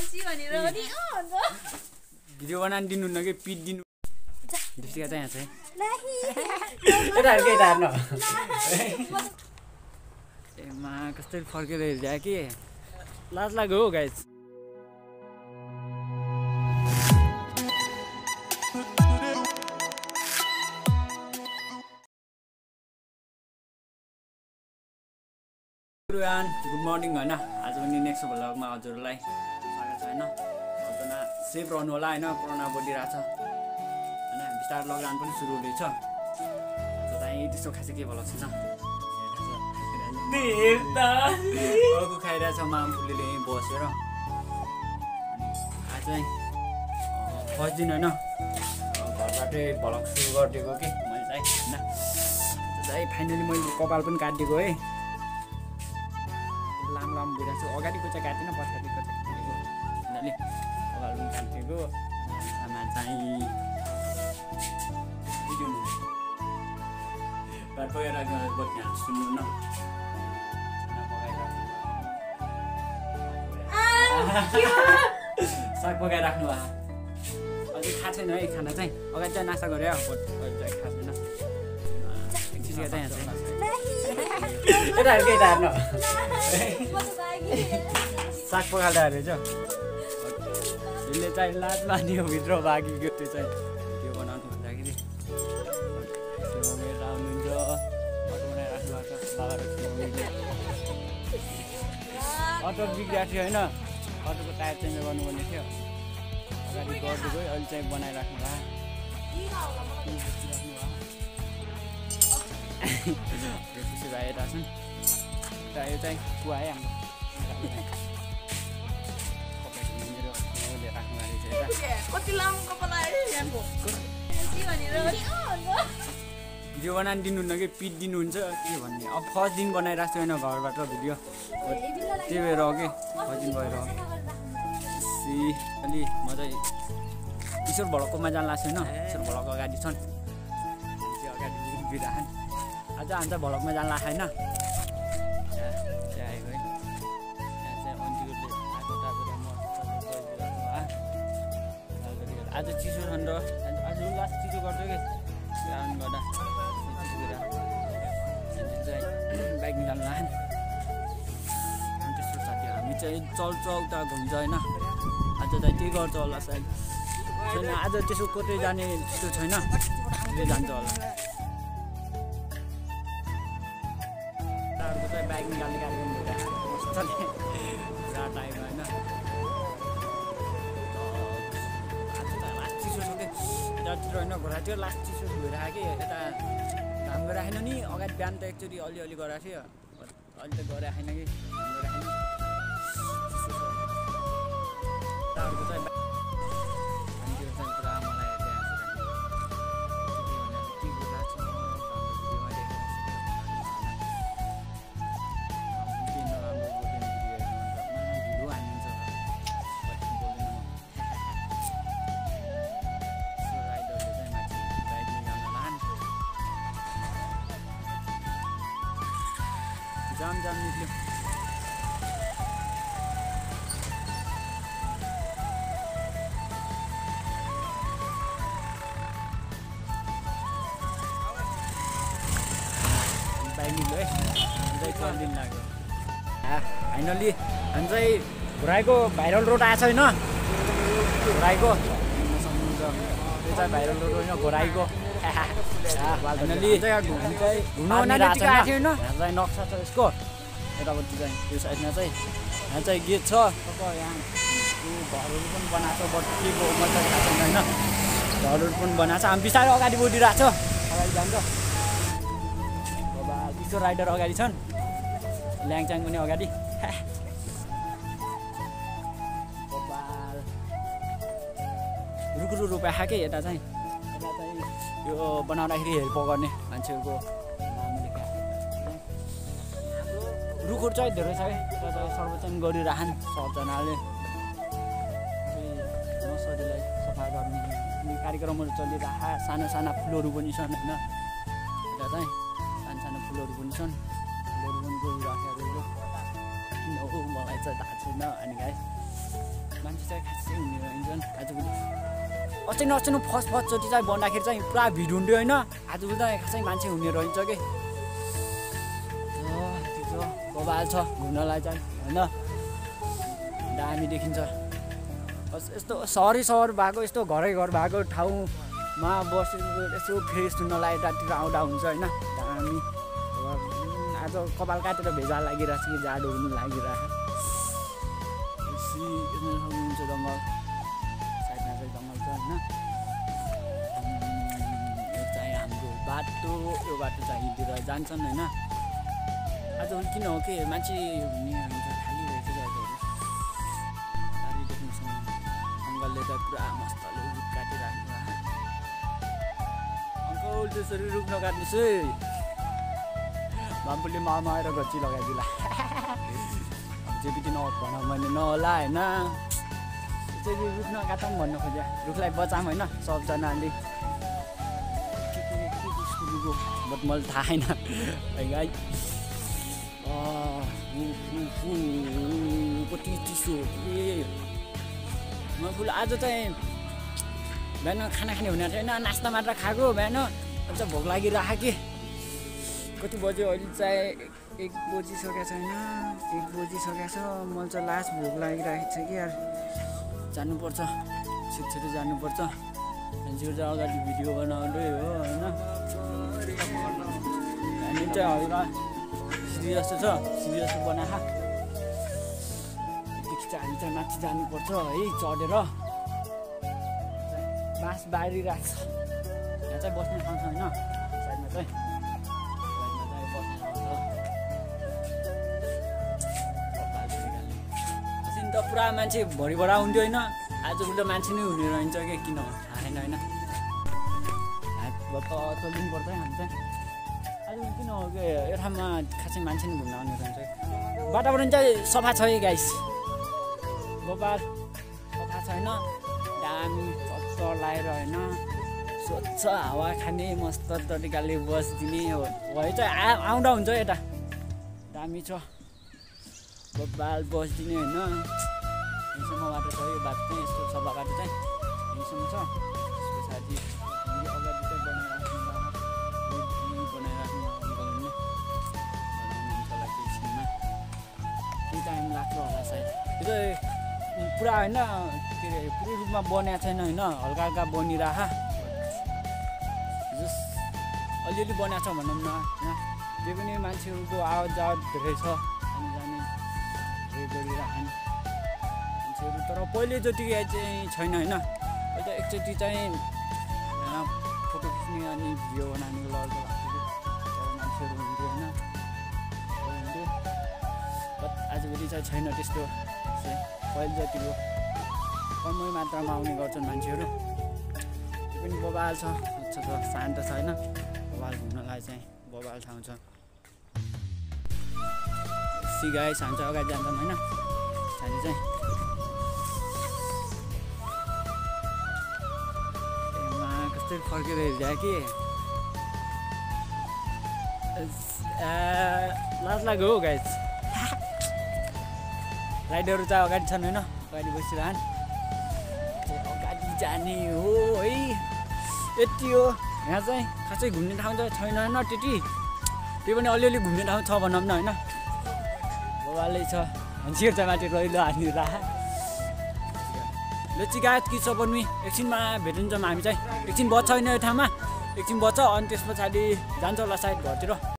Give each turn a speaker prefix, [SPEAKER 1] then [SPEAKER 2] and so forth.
[SPEAKER 1] video बनाउन दिनुहुन्न कि पिट दिनु दृष्टिका चाहिँ यहाँ चाहिँ यता हेर यता हेर्न एमा कस्तै फर्केर हेरिदियो कि लाज लाग्यो हो गाइस गुड मर्निङ होइन आज पनि नेक्स्ट भ्लगमा हजुरलाई स्वागत छ होइन हजुर सेफ रहनु होला होइन कोरोना बढिरहेछ होइन बिस्तारै लकडाउन पनि सुरु हुँदैछ त्यस्तो खासै के भ्लग छैन खाइरहेछ मामफुलीले यहीँ बसेर आज चाहिँ फर्स्ट दिन होइन घरबाटै भ्लग सुरु गरिदिएको कि मैले चाहिँ होइन चाहिँ फाइनली मैले कपाल पनि काटिदिएको है लामो भइरहेको छु अगाडिको चाहिँ काटिनँ पछाडिको चाहिँ काटेको उनीहरूले कपाल पनि काटिदिएको सामान चाहिँ पकाएर सुन्नु न साग पकाइराख्नु भयो अझै खाएको छैन है खाना चाहिँ अगाडि चाहिँ नास्ता गऱ्यो खाएको छैन यता हेर यता हेर्न साग पकाएर रहेछ यसले चाहिँ लाज मान्यो भित्र भागेको त्यो चाहिँ त्यो बनाउनु भन्दाखेरि आउनुहुन्छ अटो बनाइराख्नु भएको छ बाबा अटो बिग्रिएको थियो होइन अटोको टायर चेन्ज गर्नुपर्ने थियो अगाडि गरिदिएको अहिले चाहिँ बनाइराख्नु भयो खुसी भइरहेको छन् यो चाहिँ कुवा है हाम्रो राख्नु कति लामो कपाल आयो भिडियो बनाउन दिनुहुन्न कि पिट दिनुहुन्छ के भन्ने अब फर्स्ट दिन बनाइरहेको छु होइन घरबाट भिडियो त्यही भएर हो कि फर्स्ट दिन भएर अलि म चाहिँ ईश्वर भलककोमा जान लाग्छ होइन ईश्वर भलक अगाडि छन् अगाडि बिराखन् आज हामी चाहिँ भलकमा जान लाग्छ होइन आज चिसो छन् र आज लास्ट चिसो गर्छ कि काम गर्दा बाइक निकाल्नु लाग्यो अनि त्यस्तो साथी हामी चाहिँ चल्छ उता घुम्छ होइन आज चाहिँ त्यही गर्छ होला सायद छैन आज त्यसो कतै जाने त्यस्तो छैन त्यही जान्छ होला अर्को चाहिँ बाइक निकाल्ने कार्यक्रम मजाले पुरा टाइम होइन यतातिर होइन घोरातिर लास्ट चिसो भइरहेको कि यता घाम गराएन नि अगाडि बिहान त एकचोटि अलिअलि गराएको थियो अहिले त गराएन कि घाम गराएन अर्को चाहिँ पुरा मलाई जाम निक्ल्यो बाइक निक्ल्यो है दिन लाग्यो फाइनल्ली हामी चाहिँ घुराइको भाइरल रोड आएको छ होइन घुराइको सक्नुहुन्छ त्यो चाहिँ भाइरल रोड होइन घुराइको फाइनल्ली घुम्नु आएको थियो होइन हामीलाई नक्सा छ यसको यतापट्टि चाहिँ यो साइडमा चाहिँ यहाँ चाहिँ गेट छ यहाँ घरहरू पनि बनाएको छ बट के को मतलब थाहा छैन होइन घरहरू पनि बनाएको छ हामी बिस्तारै अगाडि बढिरहेको छ अगाडि जान्छ किशोर राइडर अगाडि छन् ल्याङचाङ पनि अगाडि रुखु रोपा के यता चाहिँ यो बनाउँदाखेरि हेल्प गर्ने मान्छेहरूको रुखहरू चाहिँ धेरै छ है सर्वेक्षण गरिरहन् सबजनाले नर्सरीलाई सफा गर्ने कार्यक्रमहरू चलिरह साना साना फुलहरू पनि छन् होइन यता चाहिँ सानो सानो फुलहरू पनि छन् फुलहरू पनि गरिराखेको किन हो मलाई चाहिँ थाहा छैन अनि गाइस मान्छे चाहिँ खासै हुने रहन्छन् आजभोलि अस्ति फर्स्टचोटि चाहिँ बनाउँदाखेरि चाहिँ पुरा भिड हुन्थ्यो होइन आजभोलि त खासै मान्छे हुने रहन्छ कि बबाल छ घुम्नलाई चाहिँ होइन दामी देखिन्छ यस्तो सहर भएको यस्तो घरै घर भएको ठाउँमा बसेको यसो फ्रेस हुनलाई यतातिर आउँदा हुन्छ होइन दामी आज कपाल काटेर भेजा लागिरहेको छ कि जाडो हुनु लागिरहेको सक्नुहुन्छ जङ्गल साइडमा चाहिँ जङ्गल छ होइन यो चाहिँ हाम्रो बाटो यो बाटो चाहिँ हिँडेर जान्छन् होइन आज किन हो कि मान्छे हुने हुन्छ खाली रहेछ कि गाडी देख्नु अङ्कलले त पुरा मस्तले रुख काटिराख्नु अङ्कल त्यसरी रुख नकाट्नुहोस् है बाम्पुले मामा आएर गच्ची लगाइदिला जेपिटी भन मैले नहोला होइन त्यसरी रुख नकाटौँ भन्न खोज्या रुखलाई बचाऊँ होइन सबजनाले के रुखो बट मलाई थाहा छैन है कति चिसो के म फुल आज चाहिँ बिहान खाना खाने हुने छैन नास्ता मात्र खाएको बिहान अन्त भोक लागिरहेको कि कति बज्यो अहिले चाहिँ 1 बजिसकेको छैन 1 बजिसकेको छ मलाई चाहिँ लास्ट भोक लागिरहेको छ कि यार जानुपर्छ छिटो जानुपर्छ मान्छेहरू चाहिँ अगाडि भिडियो बनाउँदै हो होइन हामी चाहिँ हल्का सिडी जस्तो छ सिडी जस्तो बनाएको देखि चाहिँ हामी चाहिँ माथि जानुपर्छ है चढेर बाँस बारिरहेको छ यहाँ चाहिँ बस्ने ठाउँ छ होइन साइडमा चाहिँ बस्ने ठाउँ छ अस्ति त पुरा मान्छे भरिभरा हुन्थ्यो होइन आजभोलि मान्छे नै हुने रहन्छ कि किन थाहा छैन होइन हात चलिनुपर्छ है हामी चाहिँ आजभोलि किन हो कि यो ठाउँमा खासै मान्छे नै घुम्न आउने रहन्छ वातावरण चाहिँ सफा छ है गाइस गोपाल सफा छैन दामी चच्चर लगाएर होइन स्वच्छ हावा खाने मस्त तरिकाले बसिदिने हो भए चाहिँ आउँदा हुन्छ यता दामी छ गोपाल बसिदिने होइन यहीँसम्म बाटो छ यो बाटो चाहिँ यस्तो सफा बाटो चाहिँ यहीँसम्म छ त्यसको साथी अगाडि चाहिँ बनाइराख्नु केही टाइम लाग्छ होला सायद यो चाहिँ पुरा होइन के अरे पुरै रूपमा बनाएको छैन होइन हल्का हल्का बनिरह जस अलिअलि बनाएको छ भनौँ न होइन जे पनि मान्छेहरूको आवत जावत धेरै छ आउने जाने धेरै गरिरहन् मान्छेहरू तर पहिले जतिकै चाहिँ छैन होइन अहिले एकचोटि चाहिँ फोटो खिच्ने अनि भिडियो बनाउनुको लागि मान्छेहरू हुन्थ्यो होइन हुन्थ्यो बट आजभोलि चाहिँ छैन त्यस्तो पहिले जतिको कमै मात्रामा आउने गर्छन् मान्छेहरू त्यो पनि बबाल छ अच्छा छ शान्त छ होइन बबाल घुम्नलाई चाहिँ बबाल ठाउँ छ सिगाई सान्छ अगाडि जान्छन् होइन साथी चाहिँ कस्तै फर्केर हेरिदियो कि लाज लाग्यो हो गाइस राइडरहरू चाहिँ अगाडि छन् होइन अगाडि बसिरहन् अगाडि जाने हो है यति हो यहाँ चाहिँ खासै घुम्ने ठाउँ त छैन होइन त्यति त्यो पनि अलिअलि घुम्ने ठाउँ छ भनौँ न होइन बबालै छ मान्छेहरू चाहिँ माथि रहिलो हानिरह ल चिकायत कि छ पनि एकछिनमा भेटिन्छौँ हामी चाहिँ एकछिन बस्छ होइन यो ठाउँमा एकछिन बस्छ अनि त्यस पछाडि जान्छ होला सायद घरतिर